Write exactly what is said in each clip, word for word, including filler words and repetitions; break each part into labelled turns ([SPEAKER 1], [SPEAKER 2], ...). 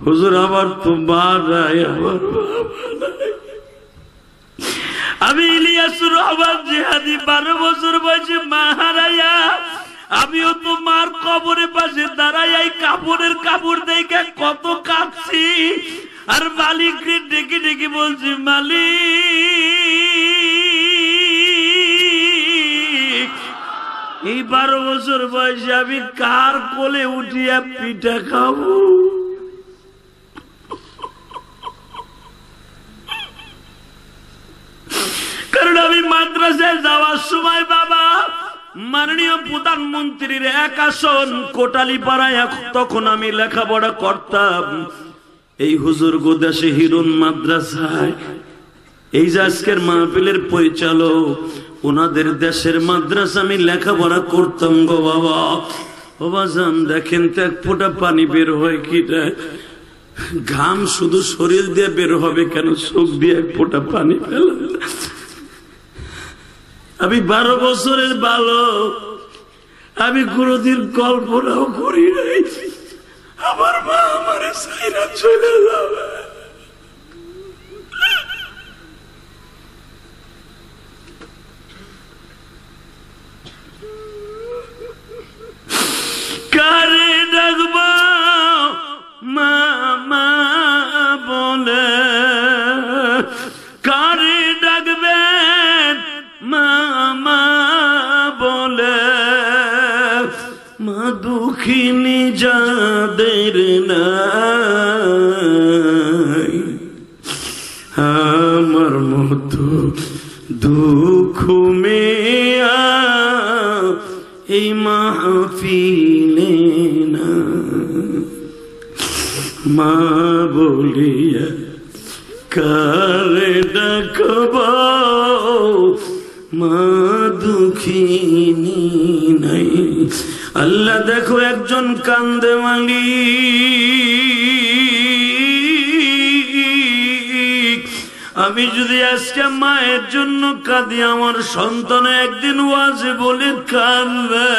[SPEAKER 1] হুজুর আমার তো মা নাই, আমার বাবা নাই। আমি ইলিয়াসুর রহমান জিহাদি বারো বছর বয়সে মা হারাইয়া আমিও তো মার কবরের পাশে দাঁড়াই এই কাপড়ের কাপড় দেখে কত কাঁদছি। আর মালিককে ডেকে ডেকে বলছি, মালিক এই বারো বছর বয়সে আমি কার কোলে উঠিয়া পিঠা খাবো? কারণ আমি মাদ্রাসায় যাওয়ার সময় বাবা মাননীয় প্রধানমন্ত্রীর এক আসন কোটালীপাড়ায়, তখন আমি লেখাপড়া করতাম এই হুজুর গোদাসে হিরুন মাদ্রাসায়। এই যে আজকের মাহফিলের পরিচালক, ওনাদের দেশের মাদ্রাসা আমি লেখাপড়া করতাম গো বাবা। বাবা জান দেখেন তো এক ফোঁটা পানি বের হয় কি? ঘাম শুধু শরীর দিয়ে বের হবে কেন? চোখ দিয়ে এক ফোঁটা পানি ফেলা। আমি বারো বছরের বালক, আমি কোনদিন কল্পনাও করি নাই আমার মা আমার সাইরা চলে যাবে। কারে ডাকবো মা মা বলে, কারে ডাকবেন মা মা বলে? মা দুঃখিনী যাদের নাই, আমার মতো দুঃখ মেয়া এই মাহফিলে না। মা বলিয়া কারে ডাকবো, মা দুঃখিনী নাই। আল্লাহ দেখো একজন কান্দে মালিক, আমি যদি আজকে মায়ের জন্য কাঁদি, আমার সন্তান একদিন ওয়াজে বলে কাঁদবে।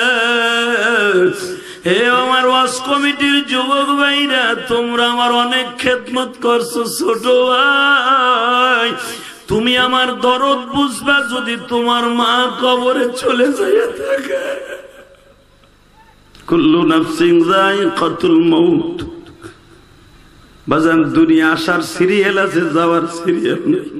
[SPEAKER 1] হে আমার ওয়াজ কমিটির যুবক ভাইরা, তোমরা আমার অনেক খেদমত করছো ছোট ভাই, তুমি আমার দরদ বুঝবা যদি তোমার মা কবরে চলে যায় থাকে। কুল্লু নাফসিন যায়িকাতুল মাউত। বাজান দুনিয়া আসার সিরিয়াল আছে, যাওয়ার সিরিয়াল নেই।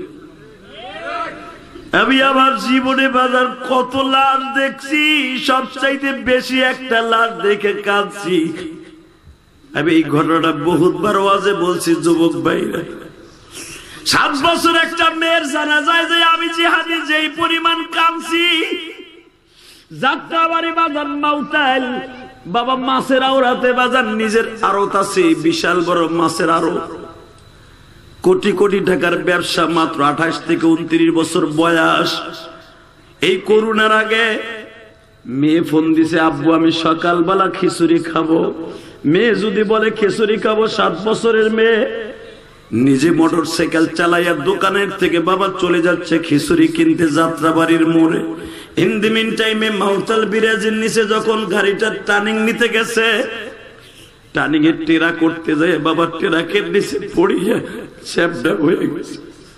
[SPEAKER 1] আমি আমার জীবনে বাজার কত লাশ দেখছি, সবচাইতে বেশি একটা লাশ দেখে কাঁদছি। আমি এই ঘটনাটা বহুতবার ওয়াজে বলছি যুবক ভাইরা। সাত বছর একটা মেয়ের জানা যায় যে আমি জিহাদি যেই পরিমাণ কাঁদছি, যাত্রাবাড়ি বাজার মাউতাইল বাবা মাছের আওরাতে বাজার নিজের আড়ত আছে, বিশাল বড় মাছের আড়ত, কোটি কোটি টাকার ব্যবসা, মাত্র আঠাশ থেকে উনত্রিশ বছর বয়স। এই করোনার আগে মেয়ে ফোন দিছে, আব্বু আমি সকালবেলা খিচুড়ি খাবো। মেয়ে যদি বলে খিচুড়ি খাবো, সাত বছরের মেয়ে নিজে মোটর সাইকেল চালাইয়া দোকানের থেকে বাবা চলে যাচ্ছে খিচুড়ি কিনতে যাত্রাবাড়ির মোড়ে। ইন দি মিন টাইমে মাউতাল বিরাজের নিচে যখন গাড়িটা টার্নিং নিতে গেছে, টার্নিং এর টেরা করতে যায় বাবা টেরাকের নিচে পড়িয়া চ্যাপটা হয়ে গেছে।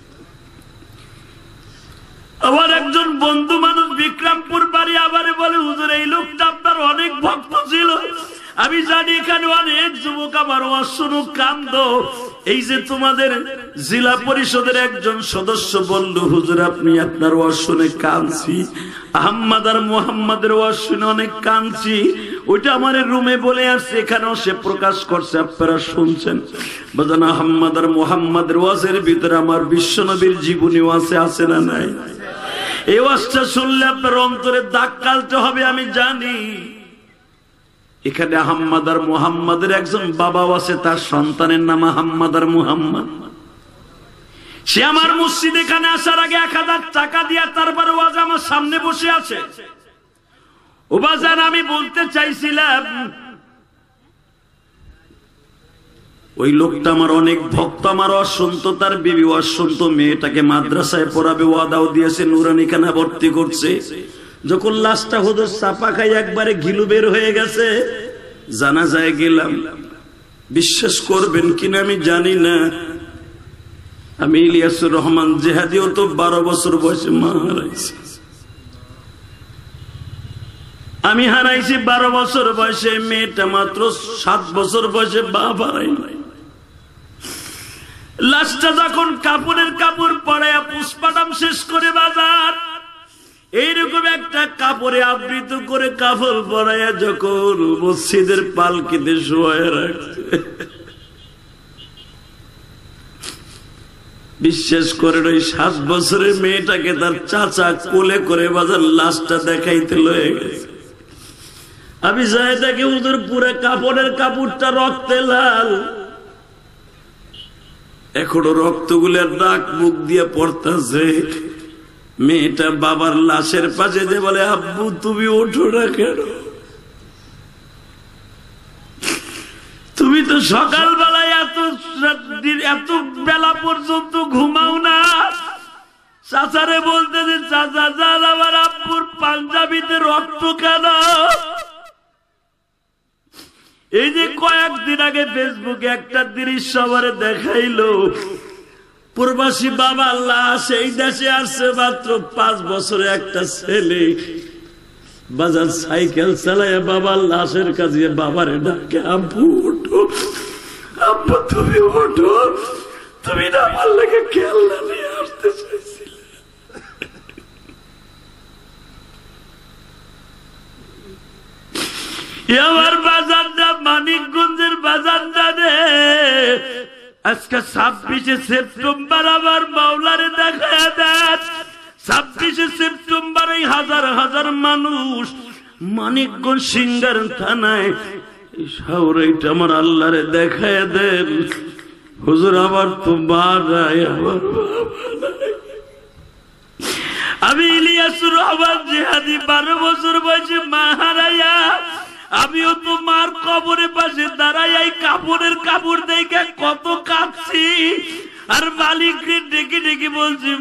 [SPEAKER 1] আমার একজন বন্ধু মানুষ বিক্রমপুর বাড়ি আবারে বলে, হুজুর এই লোকটা আপনার অনেক ভক্ত ছিল। আমি জানি এখানে অনেক যুবক আমার ওয়াজ শুনুক কান্দ। এই যে তোমাদের জেলা পরিষদের একজন সদস্য বলল, হুজুর আপনি আপনার ওয়াজ শুনে কাঁদছি, আহম্মদ আর মোহাম্মদের ওয়াজ শুনে অনেক কাঁদছি। ওইটা আমার রুমে বলে আসছে, এখানেও সে প্রকাশ করছে, আপনারা শুনছেন। বাজান আহম্মদ আর মোহাম্মদের ওয়াজের ভিতরে আমার বিশ্বনবীর জীবনী আছে, আছে না নাই? এই ওয়াজটা শুনলে আপনার অন্তরে দাগ কালতে হবে আমি জানি। এখানে আহম্মদ আর মুহাম্মাদের একজন বাবাও আছে, তার সন্তানের নাম আহম্মদ আর মুহাম্মদ। সে আমার মসজিদ এখানে আসার আগে এক হাজার টাকা দিয়া তারপরে ওয়াজ আমার সামনে বসে আছে। ও বাজান আমি বলতে চাইছিলাম, ওই লোকটা আমার অনেক ভক্ত, আমার ওয়াজ শুনতো, তার বিবি ওয়াজ শুনতো, মেয়েটাকে মাদ্রাসায় পড়াবে ওয়াদাও দিয়েছে, নুরানি খানা ভর্তি করছে। যখন লাশটা হুজুর চাপা খাই একবারে ঘিলু বের হয়ে গেছে, জানাজায় গেলাম। বিশ্বাস করবেন কিনা আমি জানি না, আমি ইলিয়াসুর রহমান জেহাদিও তো বারো বছর বয়সে মা হারাইছি। আমি হারাইছি বারো বছর বয়সে, মেয়েটা মাত্র সাত বছর বয়সে বাপ হারাই নাই। লাশটা যখন কাপড়ের কাপড় পরাইয়া পুষ্পাটাম শেষ করে বাজার এইরকম একটা কাপড়ে আবৃত করে কাপড় পরাইয়া যখন মসজিদের পালকিতে শোয়া রাখছে, বিশ্বাস করেন ওই সাত বছরের মেয়েটাকে তার চাচা কোলে করে বাজার লাশটা দেখাইতে লয়ে গেছে। আমি জায়দাকে ওদের পুরো কাপড়ের কাপড়টা রক্তে লাল, এখনো রক্তগুলোর নাক মুখ দিয়ে পড়তেছে। মেয়েটা বাবার লাশের পাশে যে বলে, আব্বু তুমি ওঠো না কেন, তুমি তো সকালবেলায় এত এত বেলা পর্যন্ত ঘুমাও না। চাচারে বলতে যে চাচা যান আমার আব্বুর পাঞ্জাবিতে রক্ত কেন। এই যে কয়েকদিন আগে ফেসবুকে একটা দৃশ্য আমারে দেখাইলো, প্রবাসী বাবার লাশ এই দেশে আসছে মাত্র পাঁচ বছরে একটা ছেলে বাজার সাইকেল চালায় বাবার লাশের কাছে বাবারে ডাকে, আব্বু ওঠো, আব্বু তুমি ওঠো, তুমি না আমার লাগে খেলনা নিয়ে আসতে চাইছিলে। আমার বাজারটা মানিকগঞ্জের বাজারটা রে, আজকে ছাব্বিশে সেপ্টেম্বর আমার মাওলারে দেখা দেন। ছাব্বিশে সেপ্টেম্বর এই হাজার হাজার মানুষ মানিকগঞ্জ সিঙ্গার থানায় সাউরাইটা আমার আল্লাহরে দেখায় দেন। হুজুর আবার তো বাড়াই, আবার আমি ইলিয়াসুর রহমান জিহাদি বারো বছর বয়সে মা হারাইয়া আমিও তো মার কবরের পাশে দাঁড়াই এই কাপড়ের কাপড় দেখে কত কাঁদছি। আর মালিককে ডেকে ডেকে বলছি,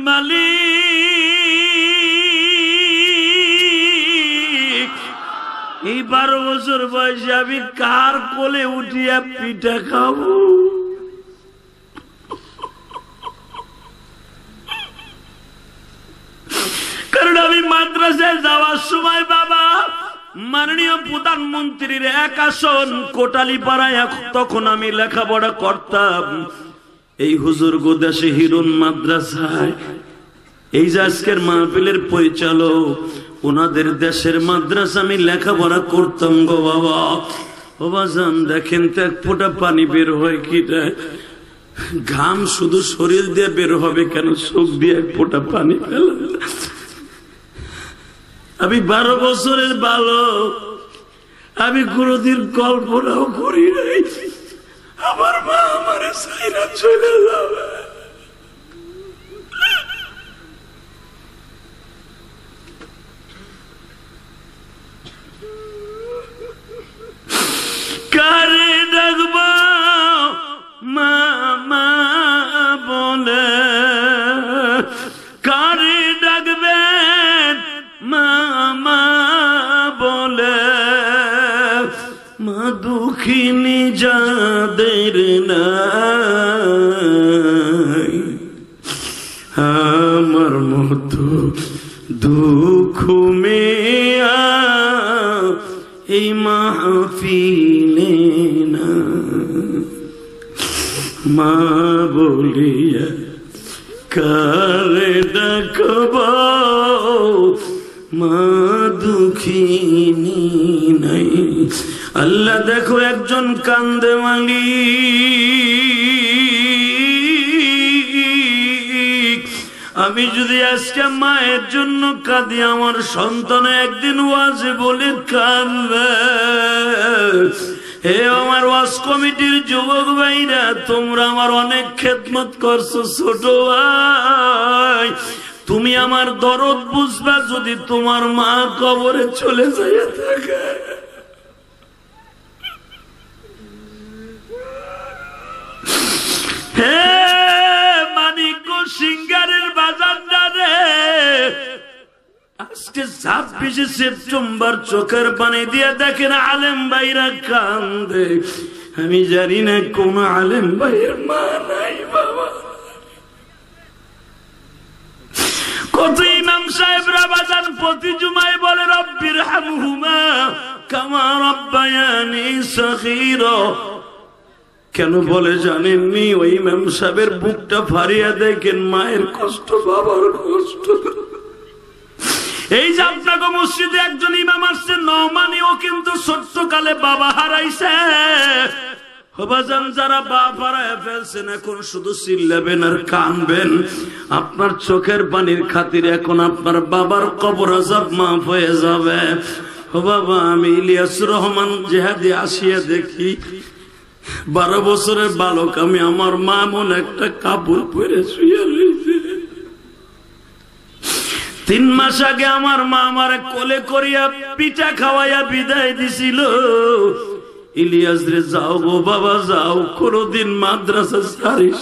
[SPEAKER 1] মালিক এই বারো বছর বয়সে আমি কার কোলে উঠিয়া পিঠা খাবো। কারণ আমি মাদ্রাসায় যাওয়ার সময় বাবা মাননীয় প্রধানমন্ত্রীর এক আসন কোটালীপাড়ায়, তখন আমি লেখাপড়া করতাম এই হুজুর গোদাসে হিরুন মাদ্রাসায়। এই যে আজকের মাহফিলের পরিচালক, ওনাদের দেশের মাদ্রাসা আমি লেখাপড়া করতাম গো বাবা। বাবা যান দেখেন তো এক ফোঁটা পানি বের হয় কি, ঘাম শুধু শরীর দিয়ে বের হবে কেন, চোখ দিয়ে এক ফোঁটা পানি ফেলা। আমি বারো বছরের বালক, আমি কোনদিন কল্পনাও করি নাই আমার মা আমার সাইরা চলে যাবে। কারে ডাকবো মা মা বলে, কারে ডাকবেন মামা বলে, মা দুঃখিনী যাদের নাই আমার মতো দুঃখ মেয়া এই মাহফিলে না, মা বলিয়া কারে ডাকব মা দুঃখিনী নাই। আল্লাহ দেখো একজন কান্দে মালিক, আমি যদি আজকে মায়ের জন্য কাঁদি, আমার সন্তান একদিন ওয়াজে বলে কাঁদবে। হে আমার ওয়াজ কমিটির যুবক ভাইরা, তোমরা আমার অনেক খেদমত করছো ছোট ভাই, তুমি আমার দরদ বুঝবা যদি তোমার মা কবরে চলে যায় থাকে। হে মানিকগঞ্জ সিঙ্গারের বাজারটা রে, আজকে ছাব্বিশে সেপ্টেম্বর চোখের পানি দিয়ে দেখেন আলেম ভাইরা কান্দে। আমি জানি না কোন আলেম ভাইয়ের মা নাই বাবা। কত ইমাম সাহেবরা বাজান প্রতি জুমায় বলে রব্বির হামহুমা কামা রাব্বায়ানি সগীরা। কেন বলে জানেননি? ওই ইমাম সাহেবের বুকটা ফাড়িয়া দেখেন, মায়ের কষ্ট, বাবার কষ্ট। এই যে আপনাকে মসজিদে একজন ইমাম আসছে নওমানি, ও কিন্তু ছোট্টকালে বাবা হারাইছে। বাজান যারা বাপ হারায় ফেলছেন এখন শুধু চিল্লাবেন আর কানবেন। আপনার চোখের পানির খাতিরে এখন আপনার বাবার কবর আযাব মাফ হয়ে যাবে। ও বাবা, আমি ইলিয়াস রহমান জেহাদি আসিয়া দেখি বারো বছরের বালক আমি, আমার মা মন একটা কাপড় পরে শুয়ে রয়েছে। তিন মাস আগে আমার মা আমার কোলে করিয়া পিঠা খাওয়াইয়া বিদায় দিছিল। ইলিয়াস রে যাও গো বাবা যাও, কোনদিন মাদ্রাসা ছাড়িস।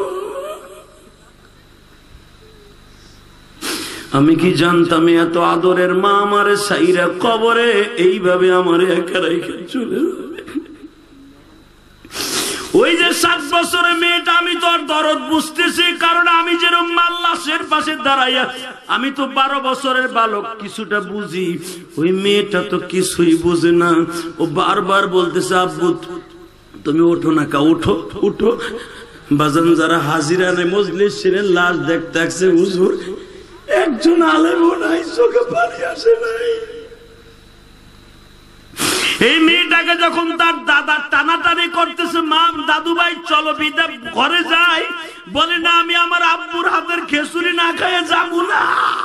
[SPEAKER 1] আমি কি জানতাম এত আদরের মা আমারে সাইরা কবরে এইভাবে আমারে একা রেখে চলে যাবে। ওই যে সাত বছরের মেয়েটা, আমি তো আর দরদ বুঝতেছি, কারণ আমি যেরকম মাল্লাশের পাশে দাঁড়াইয়া, আমি তো বারো বছরের বালক, কিছুটা বুঝি। ওই মেয়েটা তো কিছুই বুঝে না। ও বারবার বলতেছে আব্বু তুমি ওঠো না কা, উঠো উঠো। বাজান যারা হাজিরা নেই মজলিস ছিলেন, লাশ দেখতে আসছে হুজুর, একজন আলেমও নাই, চোখে পানি আসে নাই। এই মেয়েটাকে যখন তার দাদা টানাটানি করতেছে, মা দাদু ভাই চলো বিদা ঘরে যাই, বলে না আমি আমার আব্বুর হাতের খেসুরি না খেয়ে যাবো না।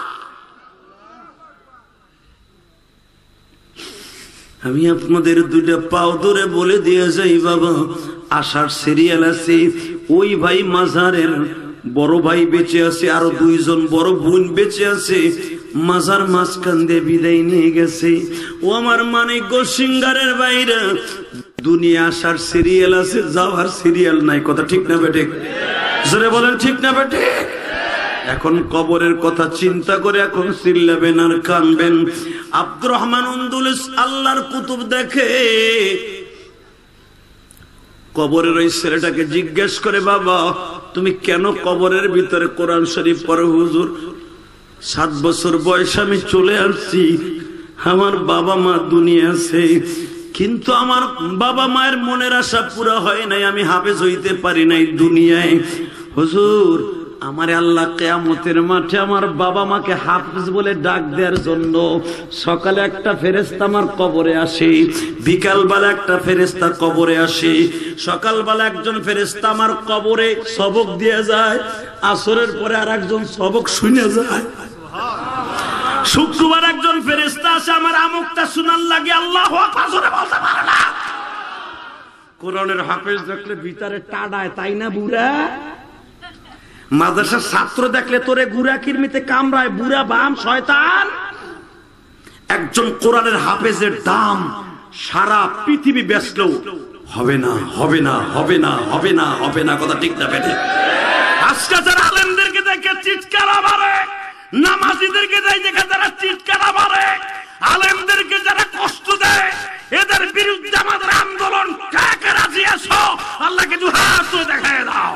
[SPEAKER 1] আমি আপনাদের দুইটা পাও ধরে বলে দিয়ে যাই বাবা, আশার সিরিয়াল আছে, ওই ভাই মাজারের বড় ভাই বেঁচে আছে, আরো দুইজন বড় বোন বেঁচে আছে, মাজার মাঝখান দিয়ে বিদায় নিয়ে গেছে। ও আমার মানিক সিঙ্গারের বাইরে দুনিয়া আসার সিরিয়াল আছে, যাওয়ার সিরিয়াল নাই। কথা ঠিক না বেটে? জোরে বলেন ঠিক না বেটে? এখন কবরের কথা চিন্তা করে এখন চিল্লাবেন আর কানবেন। আব্দুর রহমান উন্দুলিস আল্লাহর কুতুব দেখে কবরের ওই ছেলেটাকে জিজ্ঞেস করে, বাবা তুমি কেন কবরের ভিতরে কোরআন শরীফ পড়ো? হুজুর সাত বছর বয়স আমি চলে আসছি, আমার বাবা মা দুনিয়া আছে, কিন্তু আমার বাবা মায়ের মনের আশা পুরা হয় নাই, আমি হাফেজ হইতে পারি নাই দুনিয়ায়। হুজুর আমার আল্লাহ কিয়ামতের মাঠে আমার বাবা মাকে হাফেজ বলে ডাক দেওয়ার জন্য সকালে একটা ফেরেশতা আমার কবরে আসে, বিকালবেলা একটা ফেরেশতা কবরে আসে। সকালবেলা একজন ফেরেশতা আমার কবরে সবক দিয়ে যায়, আসরের পরে আর একজন সবক শুনে যায়। শুক্রবার একজন ফেরেশতা আসে আমার আমুকটা শোনার লাগে, আল্লাহু আকবার জোরে বলতে পারে না। কোরআনের হাফেজ দেখলে ভিতরে টাডায়, তাই না বুড়া? মাদ্রাসার ছাত্র দেখলে তোরে গুড়া কিরমিতে কামড়ায়, বুড়া বাম শয়তান। একজন কোরআনের হাফেজের দাম সারা পৃথিবী বেচলেও হবে না, হবে না, হবে না, হবে না, হবে না। কথা ঠিক না বেটে? আজকে যারা আলেমদেরকে দেখে চিৎকার মারে, নামাজিদেরকে দেখে যারা চিৎকার মারে, আলেমদেরকে যারা কষ্ট দেয়, এদের বিরুদ্ধে আমাদের আন্দোলন। কাকে রাজি আছো? আল্লাহকে দু হাত দেখায় দাও।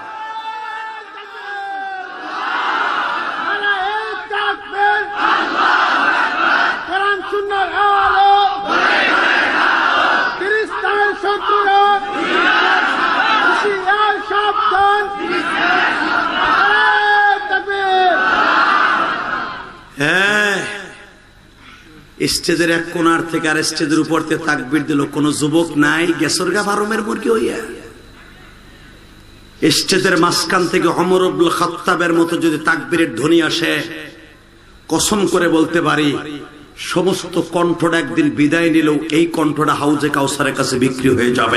[SPEAKER 1] স্টেজের এক কোনার থেকে আর স্টেজের উপর থেকে তাকবীর দিল, কোন যুবক নাই, গেসরগা ফার্মের মুরগি হইয়া। স্টেজের মাঝখান থেকে ওমর ইবনে খাত্তাবের মতো যদি তাকবীরের ধ্বনি আসে, কসম করে বলতে পারি সমস্ত কণ্ঠটা একদিন বিদায় নিলেও এই কণ্ঠটা হাউজে কাউসারের কাছে বিক্রি হয়ে যাবে।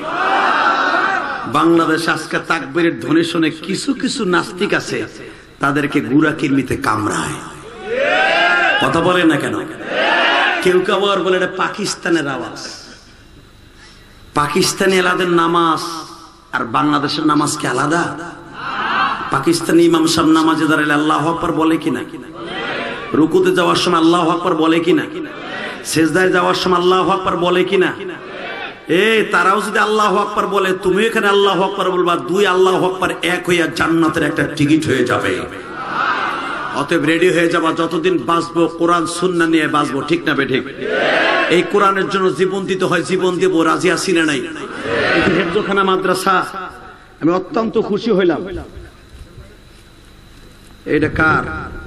[SPEAKER 1] বাংলাদেশে আজকে তাকবীরের ধ্বনি শুনে কিছু কিছু নাস্তিক আছে, তাদেরকে গুড়া কিরমিতে কামড়ায়। কথা বলে না কেন? কেউ কেউ আবার বলে এটা পাকিস্তানের আওয়াজ। পাকিস্তানি এলাদের নামাজ আর বাংলাদেশের নামাজ কি আলাদা? পাকিস্তানি ইমাম সাহেব নামাজে দাঁড়ালে আল্লাহু আকবার বলে কিনা? রুকুতে যাওয়ার সময় আল্লাহু আকবার বলে কিনা? সিজদায় যাওয়ার সময় আল্লাহু আকবার বলে কিনা? এ তারাও যদি আল্লাহু আকবার বলে, তুমি এখানে আল্লাহু আকবার বলবা, দুই আল্লাহু আকবার এক হইয়া জান্নাতের একটা টিকিট হয়ে যাবে। অতএব রেডি হয়ে যাবা, যতদিন বাঁচবো কোরআন সুন্নাহ নিয়ে বাঁচবো, ঠিক না বেঠিক? এই কোরআনের জন্য জীবন দিতে হয়, জীবন দেব, রাজি আছি না নাই? হেফজখানা মাদ্রাসা আমি অত্যন্ত খুশি হইলাম। এটা কার?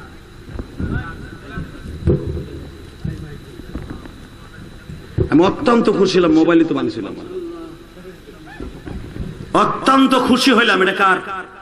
[SPEAKER 1] আমি অত্যন্ত খুশি হলাম, মোবাইলে তো বানিয়েছিলাম, অত্যন্ত খুশি হইলাম। এটা কার?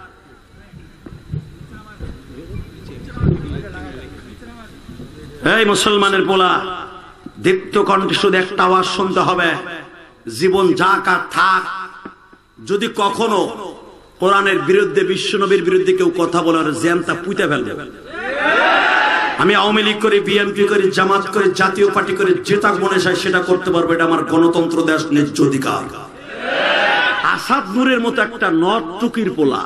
[SPEAKER 1] এই মুসলমানের পোলা, দীপ্ত কণ্ঠে শুধু একটা আওয়াজ শুনতে হবে, জীবন যা কার থাক, যদি কখনো কোরআনের বিরুদ্ধে, বিশ্বনবীর বিরুদ্ধে কেউ কথা বলার জ্যানটা পুঁতে ফেলবে। আমি আওয়ামী লীগ করি, বিএনপি করি, জামাত করি, জাতীয় পার্টি করি, যেটা মনে চায় সেটা করতে পারবো, এটা আমার গণতন্ত্র দেশ, ন্যায্য অধিকার। আসাদ নূরের মতো একটা নর্তকীর পোলা,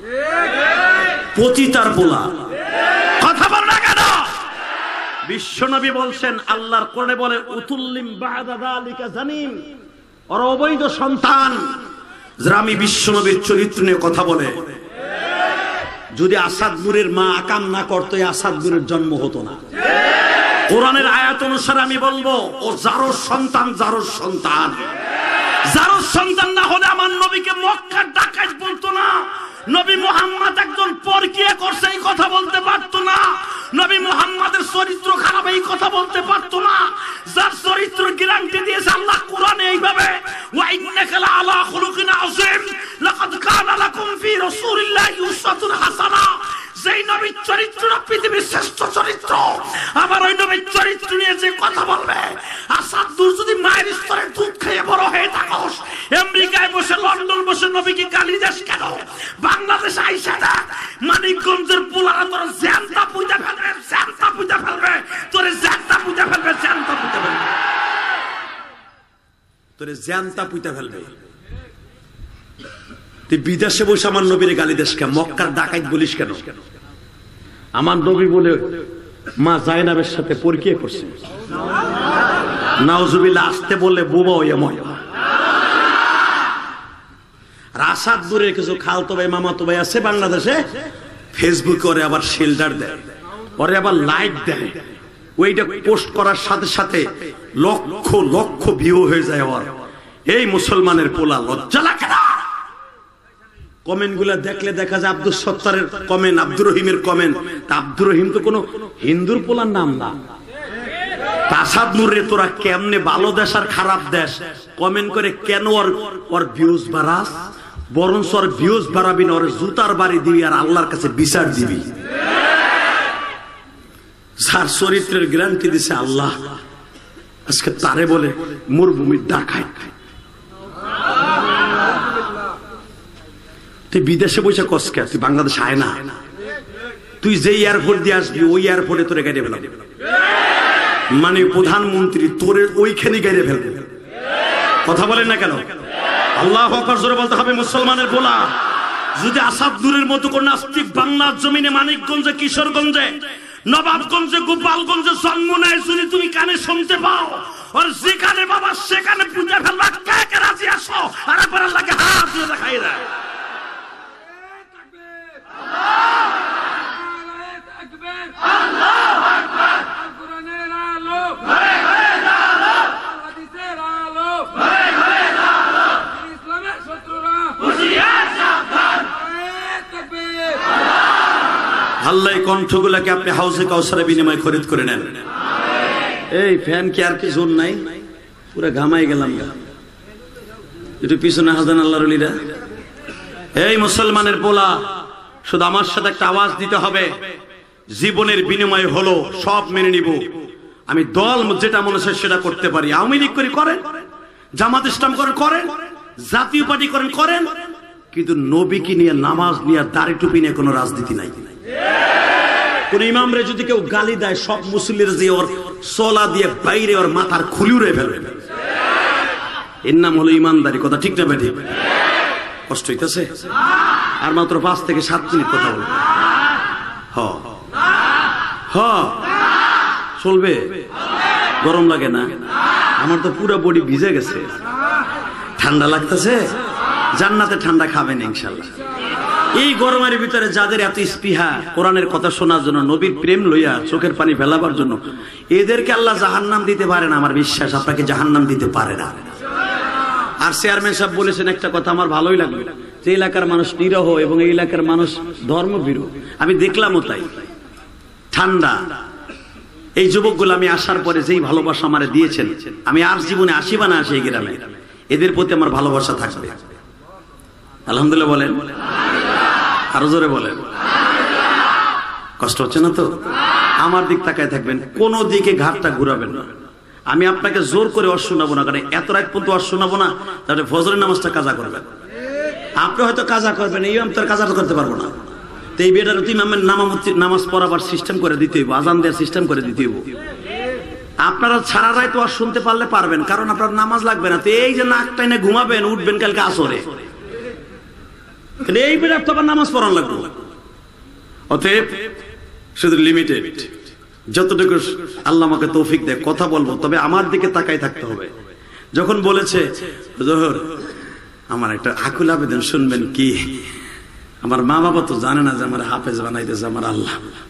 [SPEAKER 1] পতিতার পোলা কথা বল না কেন? বিশ্বনবী বলছেন, আল্লাহর কোরআনে বলে, উতুল্লিম বাদা যালিকা জানিম, ওর অবৈধ সন্তান। যারা আমি বিশ্বনবীর চরিত্র নিয়ে কথা বলে, যদি আসাদ নূরের মা আকাম না করতো, আসাদ নূরের জন্ম হতো না। কোরআনের আয়াত অনুসারে আমি বলবো, ও যারো সন্তান, যারো সন্তান, যারো সন্তান না হলে আমার নবীকে মক্কার ডাকাত বলতো না। নবী মুহাম্মদ একজন পরকিয়া করছে এই কথা বলতে পারতো না। নবী মুহাম্মাদের চরিত্র খারাপ এই কথা বলতে পারতো না। যার চরিত্র গ্যারান্টি দিয়েছে আল্লাহ কোরআনে এইভাবে, ওয়া ইন্নাকা লাআলা খুলুকিন আযীম, লাকাদ কানা লাকুম ফি রাসূলিল্লাহি উসওয়াতুন হাসানা। যেই নবীর চরিত্র পৃথিবীর শ্রেষ্ঠ চরিত্র, আবার ওই নবীর চরিত্র নিয়ে যে কথা বলবে, আসাদ নূর যদি মায়ের স্তরে দুধ খেয়ে বড় হয়ে থাকোস, আমেরিকায় বসে, লন্ডন বসে নবীকে গালি দাস কেন? বাংলাদেশ আইসা না, মানিকগঞ্জের পোলারা তোর জ্যানটা পুঁতে ফেলবে, জ্যানটা পুঁতে ফেলবে, তোর জ্যানটা পুঁতে ফেলবে, জ্যানটা পুঁতে ফেলবে, তোর জ্যানটা পুঁতে ফেলবে। তুই বিদেশে বসে আমার নবীর গালি দেশ কেন? মক্কার ডাকাত বলিস কেন? আমার নবী বলে মা জায়নাবের সাথে পরকিয়া করছে, নাউজুবিল্লাহ। আসতে বললে বোবা হইয়া ময়। আসাদ নূরের কিছু খালতো ভাই, মামাতো ভাই আছে বাংলাদেশে, ফেসবুক করে আবার শেল্টার দেয়, পরে আবার লাইক দেয়, ওইটা পোস্ট করার সাথে সাথে লক্ষ লক্ষ ভিউ হয়ে যায়। আবার এই মুসলমানের পোলা লজ্জা লাগে না? কমেন্ট গুলা দেখলে দেখা যায় আব্দুল সত্তারের কমেন্ট, আব্দুর রহিমের কমেন্ট। আব্দুর রহিম তো কোনো হিন্দুর পোলার নাম না। আসাদ নূরে তোরা কেমনে ভালো দেশ আর খারাপ দেশ কমেন্ট করে কেন ওর ওর ভিউজ বাড়াস? বরঞ্চ ওর ভিউজ বাড়াবি না, ওর জুতার বাড়ি দিবি আর আল্লাহর কাছে বিচার দিবি। যার চরিত্রের গ্যারান্টি দিছে আল্লাহ, আজকে তারে বলে মরুভূমির ডাকাত। তুই বিদেশে বসে কষ্ট, তুই বাংলাদেশ আয় না। তুই যে এয়ারপোর্ট দিয়ে আসবি, ওই এয়ারপোর্টে তোরে গাড়ি ফেলবে, মানে প্রধানমন্ত্রী তোরে ওইখানে গাড়ি ফেলবে। কথা বলেন না কেন? আল্লাহু আকবার জোরে বলতে হবে মুসলমানের পোলা। যদি আসাদ নূরের মতো কোন নাস্তিক বাংলার জমিনে, মানিকগঞ্জে, কিশোরগঞ্জে, নবাবগঞ্জে, গোপালগঞ্জে জন্ম নেয়, যদি তুমি কানে শুনতে পাও, আর যেখানে বাবা সেখানে পূজা ফেলবা, কে কে রাজি আসো? আর একবার আল্লাহকে হাত দিয়ে দেখাই দেয়। আল্লাহ কণ্ঠগুলাকে আপনি হাউসে কাউসারে বিনিময় খরিদ করে নেন। এই ফ্যান কি আর কি জোর নাই? পুরো ঘামাই গেলাম। একটু পিছনে হাজান আল্লাহর ওলিরা। এই মুসলমানের পোলা, শুধু আমার সাথে একটা আওয়াজ দিতে হবে, জীবনের বিনিময় হলো সব মেনে নিব। আমি দল যেটা মনে হয় সেটা করতে পারি। আওয়ামী লীগ করি করেন, জামাত ইসলাম করেন করেন, জাতীয় পার্টি করেন করেন, কিন্তু নবীকে নিয়ে, নামাজ নিয়ে, দাড়ি টুপি নিয়ে কোনো রাজনীতি নাই। কোন ইমামরে যদি কেউ গালি দেয়, সব মুসল্লিরা যে ওর সোলা দিয়ে বাইরে ওর মাথার খুলি উড়ে ফেলবে। এর নাম হলো ইমানদারি। কথা ঠিক না বেঠিক? কষ্ট হইতেছে? আর মাত্র পাঁচ থেকে সাত মিনিট কথা বলবে। হ হ চলবে? গরম লাগে না? আমার তো পুরো বডি ভিজে গেছে। ঠান্ডা লাগতেছে? জান্নাতে ঠান্ডা খাবেন ইনশাআল্লাহ। এই গরমের ভিতরে যাদের এত স্পৃহা কোরআনের কথা শোনার জন্য, নবীর প্রেম লইয়া চোখের পানি ফেলাবার জন্য, এদেরকে আল্লাহ জাহান্নাম দিতে পারে না। আমার বিশ্বাস আপনাকে জাহান্নাম দিতে পারে না। আর চেয়ারম্যান সাহেব বলেছেন একটা কথা আমার ভালোই লাগলো, যে এলাকার মানুষ নিরহ এবং এই এলাকার মানুষ ধর্মভীরু। আমি দেখলামও তাই। ঠান্ডা এই যুবকগুলো আমি আসার পরে যেই ভালোবাসা আমারে দিয়েছেন, আমি আর জীবনে আসিবা না আসি এই গ্রামে, এদের প্রতি আমার ভালোবাসা থাকবে। আলহামদুলিল্লাহ বলেন, আরো জোরে বলেন। কষ্ট হচ্ছে না তো? আমার দিক তাকায় থাকবেন, কোন দিকে ঘাটটা ঘুরাবেন না। আমি আপনাকে জোর করে ওয়াজ শোনাবো না, কারণ এত রাত পর্যন্ত ওয়াজ শোনাবো না, তাহলে ফজরের নামাজটা কাজা করবেন। আপনি হয়তো কাজা করবেন, এই আমি তো কাজা করতে পারবো না। তো এই বেটার ইমামের নামাজ পড়াবার সিস্টেম করে দিতে হইব, আজান দেওয়ার সিস্টেম করে দিতে হইব। আপনারা সারা রাত ওয়াজ শুনতে পারলে পারবেন, কারণ আপনার নামাজ লাগবে না। তো এই যে নাক টাইনে ঘুমাবেন, উঠবেন কালকে আসরে, এই বেটার তো আবার নামাজ পড়ানো লাগবে। অতএব শুধু লিমিটেড, যতটুকু আল্লাহ আমাকে তৌফিক দেয় কথা বলবো, তবে আমার দিকে তাকাই থাকতে হবে। যখন বলেছে জোহর আমার একটা আকুল আবেদন শুনবেন কি, আমার মা বাবা তো জানে না যে আমার হাফেজ বানাইতেছে আমার আল্লাহ।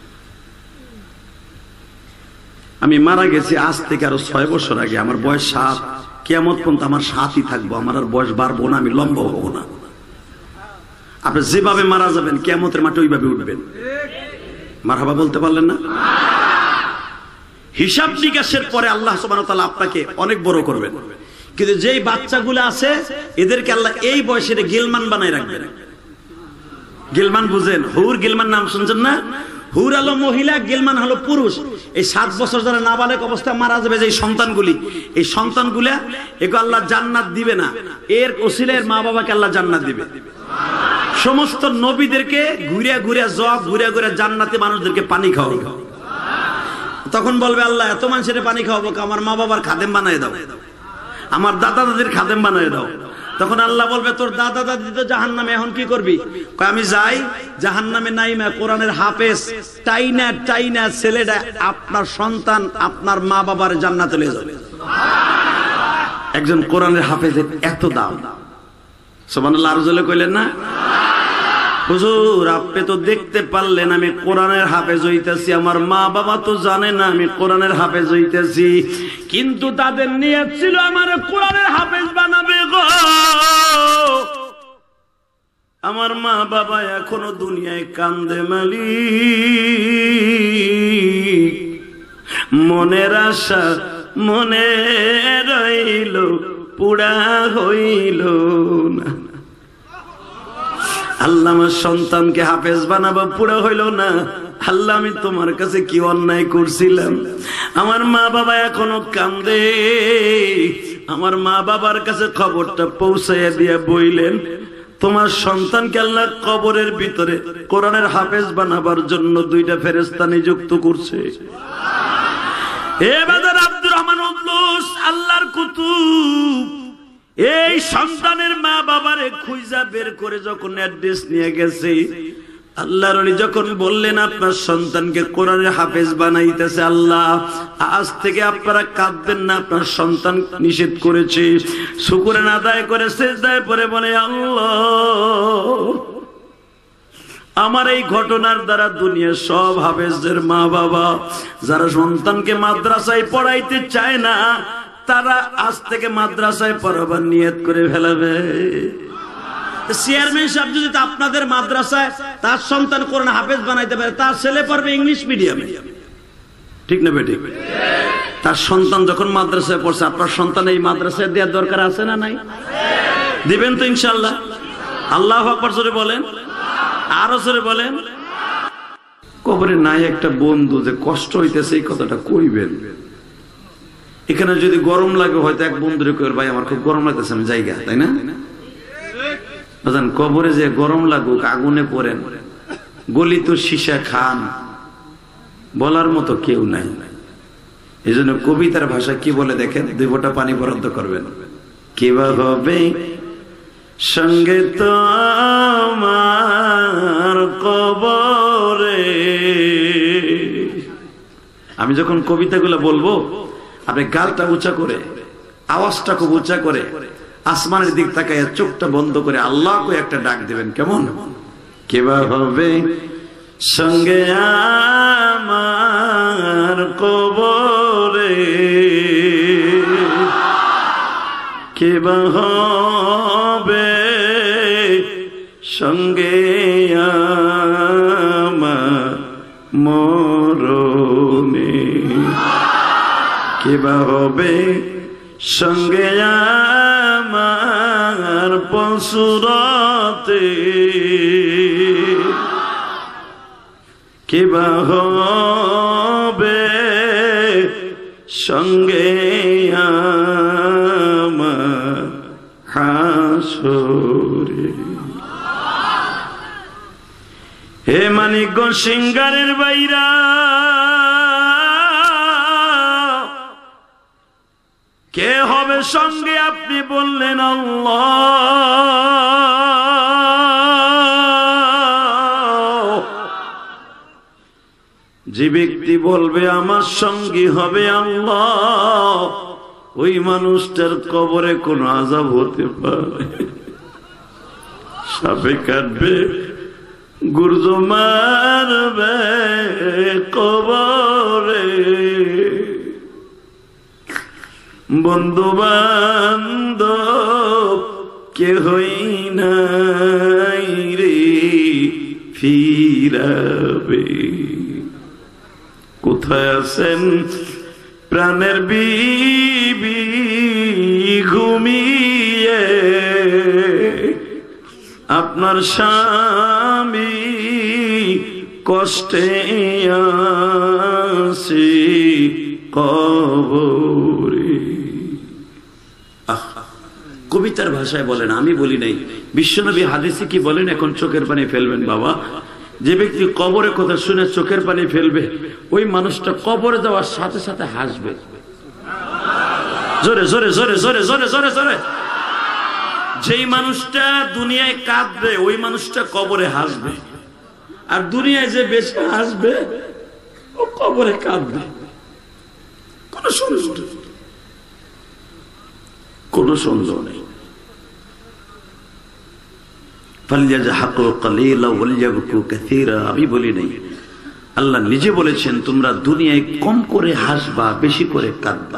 [SPEAKER 1] আমি মারা গেছি আজ থেকে আরো ছয় বছর আগে, আমার বয়স সাত, কিয়ামত পর্যন্ত আমার সাতই থাকবো, আমার আর বয়স বাড়বো না, আমি লম্বা হবো না। আপনি যেভাবে মারা যাবেন কিয়ামতের মাঠে ওইভাবে উঠবেন। মারহাবা বলতে পারলেন না? হিসাব নিকাশের পরে আল্লাহ সুবহানাহু ওয়া তাআলা আপনাকে অনেক বড় করবেন। কিন্তু যেই বাচ্চাগুলো আছে এদেরকে আল্লাহ এই বয়সে গিলমান বানাই রাখবেন। গিলমান বুঝেন? হুর গিলমান নাম শুনছেন না? হুর হলো মহিলা, গিলমান হলো পুরুষ। এই সাত বছর যারা নাবালেক অবস্থায় মারা যাবে যে সন্তানগুলি, এই সন্তানগুলা একে আল্লাহ জান্নাত দিবে না, এর ওসিলায় মা বাবাকে আল্লাহ জান্নাত দিবে। সমস্ত নবীদেরকে ঘুরে ঘুরে জব ঘুরে ঘুরে জান্নাতি মানুষদেরকে পানি খাওয়াবে। তখন বলবে আল্লাহ এত মানুষের পানি খাওয়াবো, আমার মা বাবার খাদেম বানায় দাও, আমার দাদা দাদির খাদেম বানায় দাও। তখন আল্লাহ বলবে তোর দাদা দাদি তো জাহান্নামে, এখন কি করবি? আমি যাই জাহান্নামে নাই, মা কোরআনের হাফেজ টাইনা টাইনা ছেলেটা আপনার সন্তান আপনার মা বাবার জান্নাতে নিয়ে যাবে। একজন কোরআনের হাফেজের এত দাম। সুবহানাল্লাহ, আরো জোরে কইলেন না? হুজুর আপনি তো দেখতে পারলেন আমি কোরআনের হাফেজ হইতেছি, আমার মা বাবা তো জানে না আমি কোরআনের হাফেজ হইতেছি, কিন্তু তাদের নিয়ত ছিল আমার কোরআনের হাফেজ বানাবে গো। আমার মা বাবা এখনো দুনিয়ায় কান্দে মালিক, মনের আশা মনে রইল পুরা হইল না। আল্লাহ আমার সন্তানকে হাফেজ বানাবো, পুরা হইল না। আল্লাহ আমি তোমার কাছে কি অন্যায় করছিলাম? আমার মা বাবা এখনো কান্দে। আমার মা বাবার কাছে খবরটা পৌঁছাইয়া দিয়া বইলেন তোমার সন্তানকে আল্লাহ কবরের ভিতরে কোরআনের হাফেজ বানাবার জন্য দুইটা ফেরেশতা নিযুক্ত করছে। এ বাজার আব্দুর রহমান উল্লুস আল্লাহর কুতুব এই সন্তানের মা বাবারে খুঁজা বের করে যখন অ্যাড্রেস নিয়ে গেছে, আল্লাহর ওলি যখন বললেন আপনার সন্তানকে কোরআনের হাফেজ বানাইতেছে আল্লাহ, আজ থেকে আপনারা কাঁদবেন না, আপনার সন্তান নিষেধ করেছে। শুকরান আদায় করে সিজদায় পড়ে বলে আল্লাহ আমার এই ঘটনার দ্বারা দুনিয়ার সব হাফেজদের মা বাবা যারা সন্তানকে মাদ্রাসায় পড়াইতে চায় না, তারা আজ থেকে মাদ্রাসায় পড়াবার নিয়ত করে ফেলাবে। চেয়ারম্যান সাহেব যদি আপনাদের মাদ্রাসায় তার সন্তান কোরআন হাফেজ বানাইতে পারে, তার ছেলে পড়বে ইংলিশ মিডিয়ামে, ঠিক না বেটি? তার সন্তান যখন মাদ্রাসায় পড়ছে, আপনার সন্তান এই মাদ্রাসায় দেওয়ার দরকার আছে না নাই? দিবেন তো ইনশাআল্লাহ? আল্লাহু আকবার জোরে বলেন, আরো জোরে বলেন। কবরে নাই একটা বন্ধু যে কষ্ট হইতেছে এই কথাটা কইবেন। এখানে যদি গরম লাগে হয়তো এক বন্ধুরে কই ভাই আমার খুব গরম লাগতেছে আমি জায়গা, তাই না? কবরে যে গরম লাগুক আগুনে পড়েন, গলি তো সীসা খান, বলার মতো কেউ নাই। এই জন্য কবিতার ভাষা কি বলে দেখেন, দুই ফোঁটা পানি বরাদ্দ করবেন। কিভাবে সঙ্গে তো আমার কবরে। আমি যখন কবিতাগুলো বলবো আপনি গালটা উঁচা করে, আওয়াজটা খুব উঁচা করে আসমানের দিক তাকায় চোখটা বন্ধ করে আল্লাহ কই একটা ডাক দিবেন। কেমন? কেবা হবে সঙ্গে আমার কবরে, কেবা হবে সঙ্গে আমার মরণে, কেবা হবে সঙ্গে আমার পশুরাতে, কেবা হবে সঙ্গে আমার হাসরে। হে মানিকগঞ্জ সিঙ্গারের বাইরা, কে হবে সঙ্গে? আপনি বললেন আল্লাহ। যে ব্যক্তি বলবে আমার সঙ্গী হবে আল্লাহ, ওই মানুষটার কবরে কোন আযাব হতে পারে? সাপে কাটবে, গুর্জ মারবে কবরে, বন্ধু বান্ধব কেহই নাই রে ফিরাবে। কোথায় আছেন প্রাণের বিবি ঘুমিয়ে? আপনার স্বামী কষ্টে আছে কবরে। কবিতার ভাষায় বলেন, আমি বলি নাই। বিশ্বনবী হাদিসে কি বলেন? এখন চোখের পানি ফেলবেন বাবা। যে ব্যক্তি কবরের কথা শুনে চোখের পানি ফেলবে, ওই মানুষটা কবরে যাওয়ার সাথে সাথে হাসবে। জোরে জোরে জোরে জোরে জোরে জোরে জোরে। যেই মানুষটা দুনিয়ায় কাঁদবে, ওই মানুষটা কবরে হাসবে। আর দুনিয়ায় যে বেশি হাসবে, ও কবরে কাঁদবে। কোন সন্দেহ কোন সন্দেহ নেই। আমি বলি নাই, আল্লাহ নিজে বলেছেন তোমরা দুনিয়ায় কম করে হাসবা, বেশি করে কাঁদবা।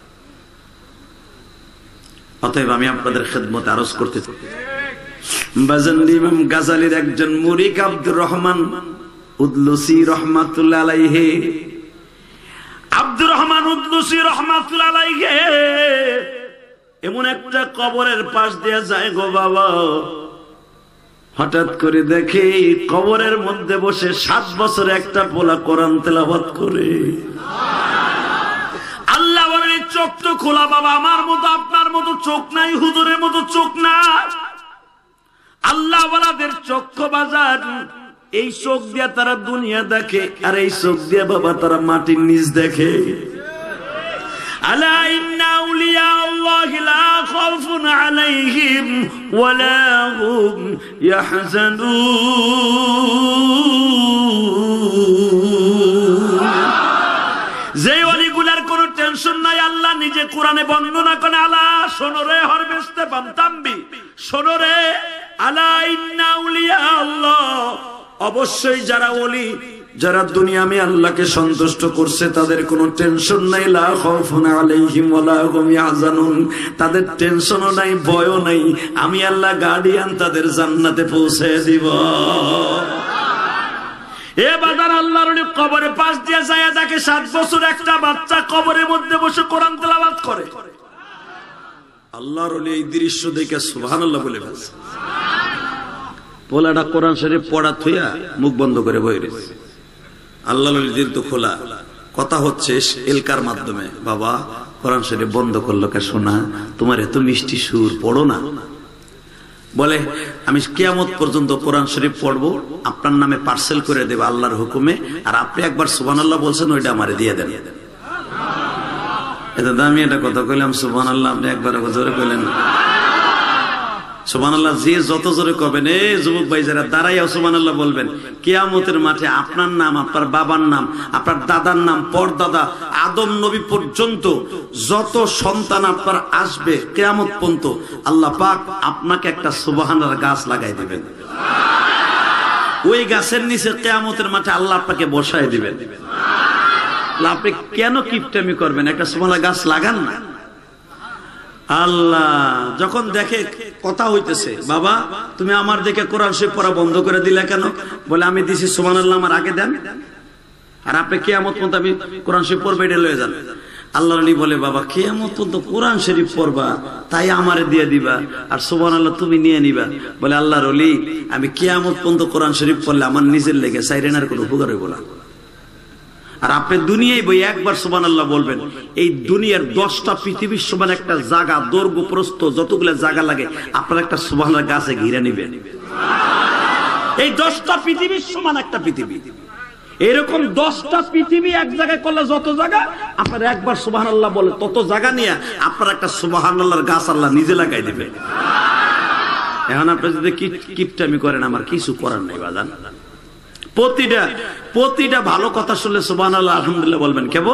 [SPEAKER 1] অতএব আমি আপনাদের খেদমতে আরজ করতে চাই, বাজান্দি ইমাম গাজালির একজন মুরিদ আব্দুর রহমান উদলুসি রহমাতুল্লাহ আলাইহি, আব্দুর রহমান উদলুসি রহমাতুল্লাহ আলাইহি এমন একটা কবরের পাশ দিয়ে যায় গো বাবা। হঠাৎ করে দেখে কবরের মধ্যে বসে সাত বছর একটা পোলা কোরআন তেলাওয়াত করে। আল্লাহ বলেন চোখ তো খোলা বাবা, আমার মতো আপনার মতো চোখ নাই, হুজুরের মতো চোখ না। আল্লাহ ওয়ালাদের চক্ষু বাজার, এই চোখ দিয়ে তারা দুনিয়া দেখে, আর এই চোখ দিয়ে বাবা তারা মাটির নিচ দেখে। আলা ইন্না আউলিয়া আল্লাহি লা খাউফুন আলাইহিম ওয়া লা হুম ইয়াহজানুন। যে ওলিগুলার কোনো টেনশন নাই, আল্লাহ নিজে কোরআনে বর্ণনা করে। আলা শোনো রে হরবেস্তে বামতাম্বি, শোনো রে, আলা ইন্না আউলিয়া আল্লাহ, অবশ্যই যারা ওলি, যারা দুনিয়া আমি আল্লাহকে সন্তুষ্ট করছে, তাদের কোনো টেনশন নাই। লা খাউফুন আলাইহিম ওয়া লা হুম ইয়াহজানুন, তাদের টেনশনও নাই, ভয়ও নাই। আমি আল্লাহ গার্ডিয়ান, তাদের জান্নাতে পৌঁছে দিব। এ বাজার আল্লাহর ওলি কবরের পাশ দিয়ে যায়, দেখে সাত বছর একটা বাচ্চা কবরের মধ্যে বসে কোরআন তেলাওয়াত করে। আল্লাহর ওলি এই দৃশ্য দেখে সুবহানাল্লাহ বলে ফেলছে। পোলাটা কোরআন শরীফ পড়া থইয়া মুখ বন্ধ করে বই রয়েছে। আল্লাহর ওলির দিল তো খোলা, কথা হচ্ছে এলকার মাধ্যমে। বাবা কোরআন শরীফ বন্ধ করলো কে? শোনা, তোমার এত মিষ্টি সুর, পড়ো না। বলে আমি কিয়ামত পর্যন্ত কোরআন শরীফ পড়বো, আপনার নামে পার্সেল করে দেব আল্লাহর হুকুমে, আর আপনি একবার সুবহানাল্লাহ বলছেন, ওইটা আমারে দিয়ে দেন। এটা দামি একটা কথা কইলাম, সুবহানাল্লাহ, আপনি একবার জোরে কইলেন সুবহানাল্লাহ। যে যত জোরে করবেন, এ যুবক ভাই যারা দাঁড়াইয়া সুবহানাল্লাহ বলবেন, কিয়ামতের মাঠে আপনার নাম, আপনার বাবার নাম, আপনার দাদার নাম, পরদাদা আদম নবী পর্যন্ত যত সন্তান আপনার আসবে কিয়ামত পর্যন্ত আল্লাহ পাক আপনাকে একটা সুবহানাল্লাহ গাছ লাগাই দিবেন। ওই গাছের নিচে কিয়ামতের মাঠে আল্লাহ আপনাকে বসায় দিবেন। আপনি কেন কিপটামি করবেন? একটা সুবহানাল্লাহ গাছ লাগান না। আল্লাহ যখন দেখে কথা হইতেছে, বাবা তুমি আমার দেখে কোরআন শরীফ পড়া বন্ধ করে দিলে কেন? বলে আমি দিছি সুবহানাল্লাহ, আমার আগে দেন, আর আপনি কিয়ামত পর্যন্ত আমি কোরআন শরীফ পড়বে এটা লয়ে যান। আল্লাহ নবী বলে, বাবা কিয়ামত পর্যন্ত কোরআন শরীফ পড়বা তাই আমারে দিয়ে দিবা, আর সুবহানাল্লাহ তুমি নিয়ে নিবা। বলে আল্লাহর ওলি, আমি কিয়ামত পর্যন্ত কোরআন শরীফ পড়লে আমার নিজের লেগে সাইরেনার কোনো উপকার হইব না। আর আপনি দুনিয়ায় বই একবার সুবহানাল্লাহ বলবেন, এই দুনিয়ার দশটা পৃথিবীর সমান একটা জায়গা, দৈর্ঘ্য প্রস্থ যতগুলো জায়গা লাগে আপনার একটা সুবহানাল্লাহ গাছে ঘিরে নিবেন। এই দশটা পৃথিবীর সমান একটা পৃথিবী, এরকম দশটা পৃথিবী এক জায়গায় করলে যত জায়গা, আপনার একবার সুবহানাল্লাহ বলে তত জায়গা নিয়ে আপনার একটা সুবহানাল্লাহর গাছ আল্লাহ নিজে লাগাই দিবে। এখন আপনি যদি কিপটামি করেন, আমার কিছু করার নাই বাজান। প্রতিটা প্রতিটা ভালো কথা শুনলে সুবহানাল্লাহ আলহামদুলিল্লাহ বলবেন। কেবল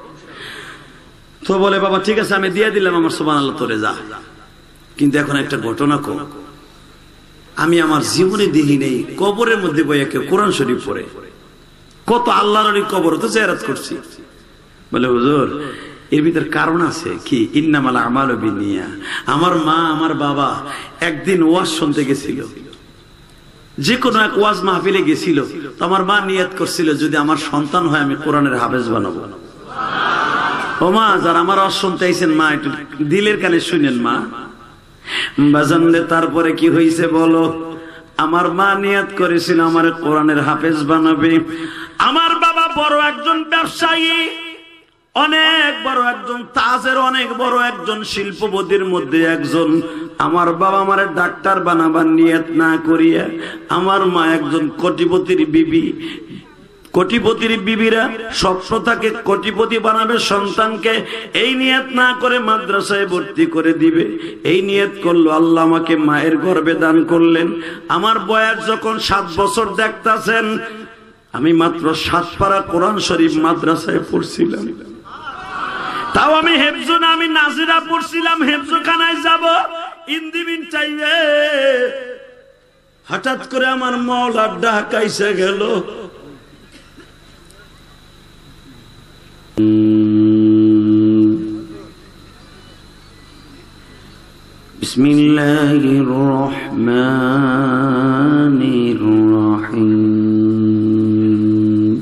[SPEAKER 1] তো বলে, বাবা ঠিক আছে আমি দিয়ে দিলাম, আমার সুবহানাল্লাহ তোরে যা। কিন্তু এখন একটা ঘটনা কম, আমি আমার জীবনে দেখি নেই কবরের মধ্যে বইয়া কেউ কোরআন শরীফ পড়ে। কত আল্লাহর কবর তো জিয়ারত করছি। বলে হুজুর এর ভিতর কারণ আছে কি? ইন্নামাল আমালু বিনিয়া। আমার মা আমার বাবা একদিন ওয়াজ শুনতে গেছিল, যে কোনো এক ওয়াজ মাহফিলে গেছিল, তো আমার মা নিয়ত করছিল যদি আমার সন্তান হয় আমি কোরআনের হাফেজ বানাবো। ও মা, যারা আমার ওয়াজ শুনতে আইছেন, মা একটু দিলের কানে শুনেন মা। বাজান রে, তারপরে কি হয়েছে বলো? আমার মা নিয়ত করেছিল আমার কোরআনের হাফেজ বানাবে। আমার বাবা বড় একজন ব্যবসায়ী, অনেক বড় একজন তাজের অনেক বড় একজন শিল্পপতির মধ্যে একজন। আমার বাবা আমার ডাক্তার বানাবার নিয়ত না করিয়া, আমার মা একজন কোটিপতির বিবি। কোটিপতির বিবিরা স্বপ্ন থাকে কোটিপতি বানাবে সন্তানকে, এই নিয়ত না করে মাদ্রাসায় ভর্তি করে দিবে। এই নিয়ত করলো, আল্লাহ আমাকে মায়ের গর্ভে দান করলেন। আমার বয়স যখন সাত বছর দেখতাছেন, আমি মাত্র সাত পারা কোরআন শরীফ মাদ্রাসায় পড়ছিলাম। তাও আমি হেফজু না, আমি নাজিরা পড়ছিলাম। হেফজু খানায় যাব, ইন্দিবিন চাইবে হঠাৎ করে আমার মওলা ঢাকাইছে গেল। বিসমিল্লাহির রহমানির রহিম।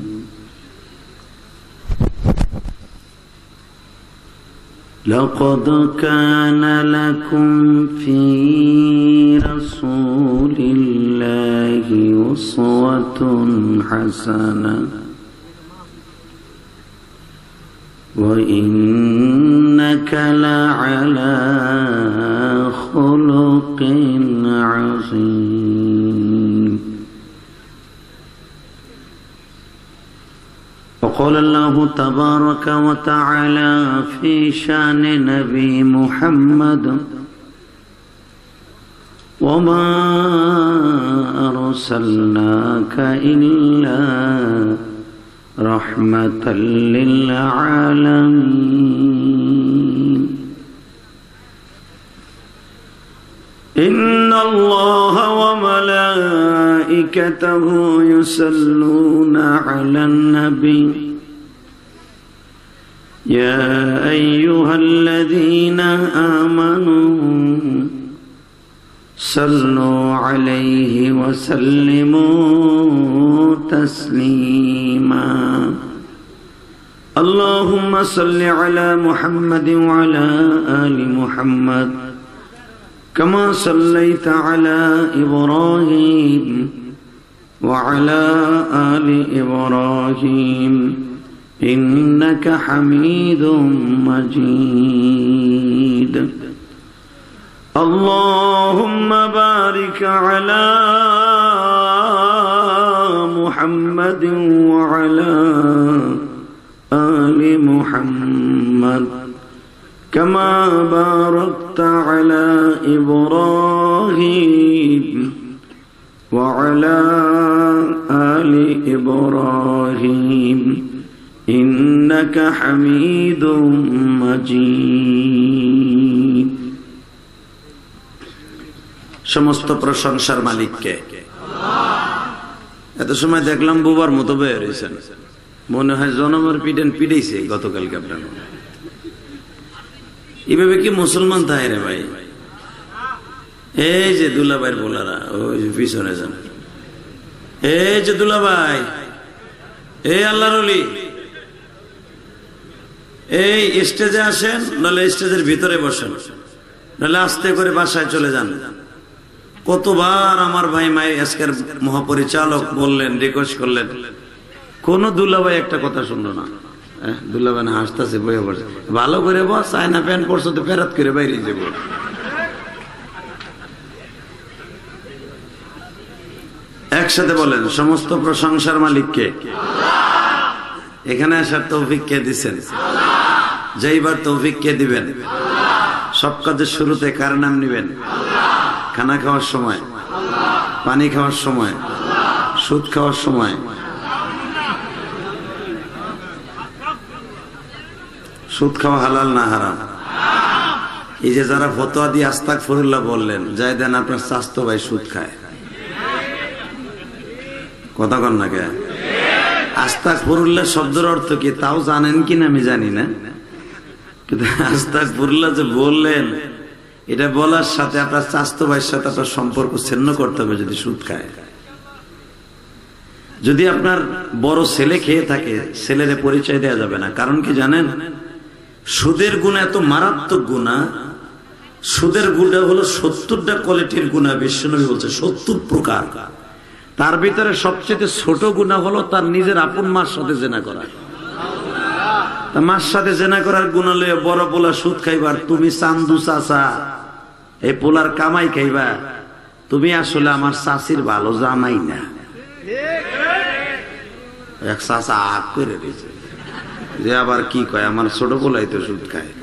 [SPEAKER 1] লাকাদ কানা লাকুম ফি রাসূলিল্লাহি উসওয়াতুন হাসানাহ وإنك لعلى خلق عظيم. وقال الله تبارك وتعالى في شان نبي محمد: وما أرسلناك إلا رحمة للعالمين. إن الله وملائكته يصلون على النبي يا أيها الذين آمنوا صلوا عليه وسلموا تسليما. اللهم صل على محمد وعلى آل محمد كما صليت على إبراهيم وعلى آل إبراهيم إنك حميد مجيد. اللهم بارك على محمد وعلى آل محمد كما باركت على إبراهيم إبراهيم وعلى آل إبراهيم إنك حميد مجيد সমস্ত প্রশংসার মালিক কে? এত সময় দেখলাম বুবার মতো বের হয়েছেন, মনে হয় জনমের পিটেন পিটাইছে গতকালকে আপনার। এভাবে কি মুসলমান তাই রে ভাই? এই যে দুলাভাইয়ের বোলারা ওই পিছনে যান, এই যে দুলাভাই, এই আল্লাহর ওলি, এই স্টেজে আসেন, নাহলে স্টেজের ভিতরে বসেন, নাহলে আস্তে করে বাসায় চলে যান। কতবার আমার ভাই মাই আজকের মহাপরিচালক বললেন, রিকোয়েস্ট করলেন, কোন দুলাভাই একটা কথা শুনলো না। দুলাভাই না হাসতেছে, বয়ে পড়ছে, ভালো করে বস, চায়না প্যান্ট পরছো তো ফেরত করে বাইরে যাবো। একসাথে বলেন, সমস্ত প্রশংসার মালিক কে? এখানে আসার তৌফিক কে দিচ্ছেন? যাইবার তৌফিক কে দিবেন? সব কাজের শুরুতে কার নাম নিবেন? খানা খাওয়ার সময়, পানি খাওয়ার সময়, সুদ খাওয়ার সময়। সুদ খাওয়া হালাল না হারাম? এই যে যারা ফতোয়া দিয়ে আস্তাগফিরুল্লাহ বললেন, যাই দেন আপনার স্বাস্থ্য ভাই সুদ খায়, কথা কন না কে? আস্তাগফিরুল্লাহ শব্দের অর্থ কি তাও জানেন কিনা আমি জানি না, কিন্তু আস্তাগফিরুল্লাহ যে বললেন, এটা বলার সাথে আপনার স্বাস্থ্য ভাইয়ের সাথে আপনার সম্পর্ক ছিন্ন করতে হবে যদি সুদ খায়। যদি আপনার বড় ছেলে খেয়ে থাকে, ছেলের পরিচয় দেওয়া যাবে না। কারণ কি জানেন? সুদের গুণা এত মারাত্মক গুণা, সুদের গুণা হলো সত্তরটা কোয়ালিটির গুণা। বিশ্বনবী বলছে সত্তর প্রকার, তার ভিতরে সবচেয়ে ছোট গুণা হলো তার নিজের আপন মার সাথে জেনা করা। তা মার সাথে জেনা করার গুণা লয়ে বড় পোলা সুদ খাইবার, তুমি চান্দু চাচা এই পোলার কামাই খাইবা, তুমি আসলে আমার চাষির ভালো জামাই না। এক চাচা আগ করে দিয়েছে যে আবার কি কয়, আমার ছোট পোলাই তো সুদ খায়।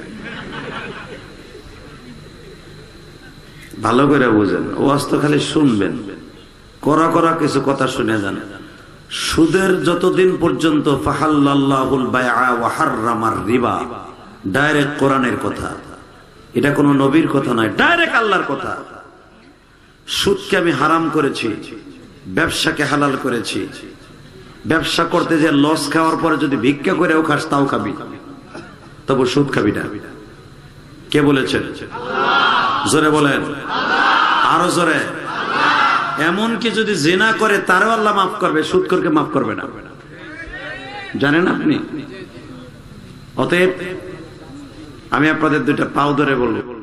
[SPEAKER 1] ভালো করে বুঝেন, ওয়াজ তো খালি শুনবেন, করা করা কিছু কথা শুনে যান। সুদের যতদিন পর্যন্ত ফাহাল্লাল্লাহুল বাইআ ওয়া হাররামার রিবা, ডাইরেক্ট কোরআনের কথা, এটা কোনো নবীর কথা নয়, ডাইরেক্ট আল্লাহর কথা। সুদকে আমি হারাম করেছি, ব্যবসাকে হালাল করেছি। ব্যবসা করতে যে লস খাওয়ার পরে যদি ভিক্ষা করেও খাস তাও খাবি, তবু সুদ খাবি না। কে বলেছেন? জোরে বলেন, আরো জোরে। এমনকি যদি জিনা করে তারও আল্লাহ মাফ করবে, সুদ করে মাফ করবে না, জানেন আপনি? অতএব আমি আপনাদের দুইটা পাও ধরে বলবো,